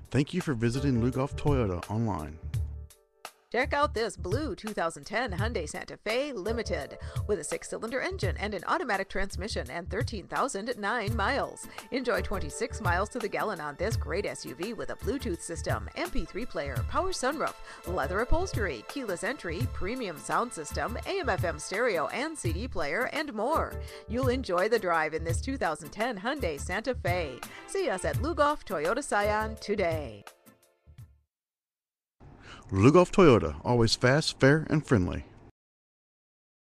Thank you for visiting Lugoff Toyota online. Check out this blue 2010 Hyundai Santa Fe Limited with a 6-cylinder engine and an automatic transmission and 13,009 miles. Enjoy 26 miles to the gallon on this great SUV with a Bluetooth system, MP3 player, power sunroof, leather upholstery, keyless entry, premium sound system, AM/FM stereo and CD player, and more. You'll enjoy the drive in this 2010 Hyundai Santa Fe. See us at Lugoff Toyota Scion today. Lugoff Toyota, always fast, fair, and friendly.